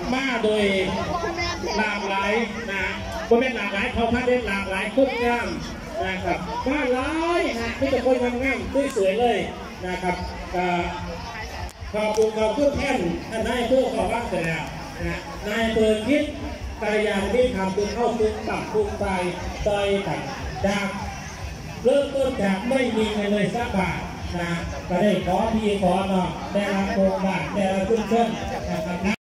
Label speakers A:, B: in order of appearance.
A: มาโดยหลากหลายนะก็เป็นหลากหลายเขาพัดได้หลากหลายคนงามนะครับว่าร้อยนะที่จะคนงามสวยเลยนะครับขอบคุณแท่นท่านนายผู้ขอบ้างเสร็จแล้วนะนายเปิดคิดกายยานที่ทำคุณเข้าคุณตับคุณไปต่อยตัดจากเริ่มต้นจากไม่มีเงินเลยสักบาทนะก็ได้ขอพี่ขอน้องได้รับโครงการได้รับขึ้นนะครับ